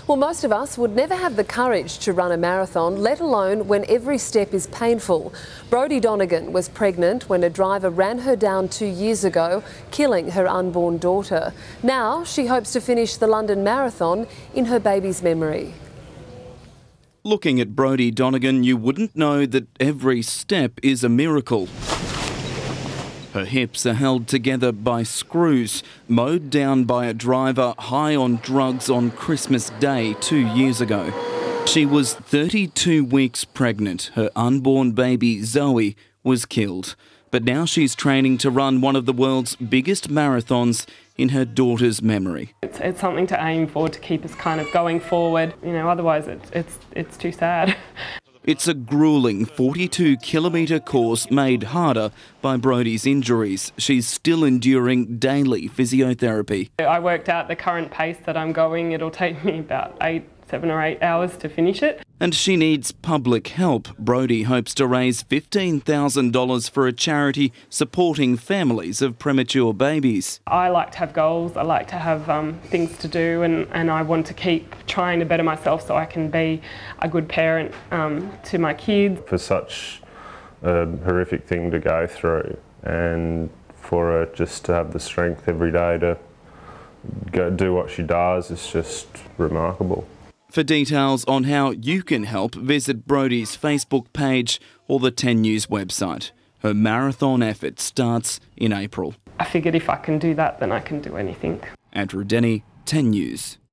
Well, most of us would never have the courage to run a marathon, let alone when every step is painful. Brodie Donegan was pregnant when a driver ran her down 2 years ago, killing her unborn daughter. Now she hopes to finish the London Marathon in her baby's memory. Looking at Brodie Donegan, you wouldn't know that every step is a miracle. Her hips are held together by screws, mowed down by a driver high on drugs on Christmas Day 2 years ago. She was 32 weeks pregnant. Her unborn baby, Zoe, was killed. But now she's training to run one of the world's biggest marathons in her daughter's memory. It's something to aim for, to keep us kind of going forward. You know, otherwise it's too sad. It's a gruelling 42-kilometre course made harder by Brodie's injuries. She's still enduring daily physiotherapy. I worked out the current pace that I'm going. It'll take me about 7 or 8 hours to finish it. And she needs public help. Brodie hopes to raise $15,000 for a charity supporting families of premature babies. I like to have goals, I like to have things to do, and I want to keep trying to better myself so I can be a good parent to my kids. For such a horrific thing to go through, and for her just to have the strength every day to go do what she does is just remarkable. For details on how you can help, visit Brodie's Facebook page or the 10 News website. Her marathon effort starts in April. I figured if I can do that, then I can do anything. Andrew Denny, 10 News.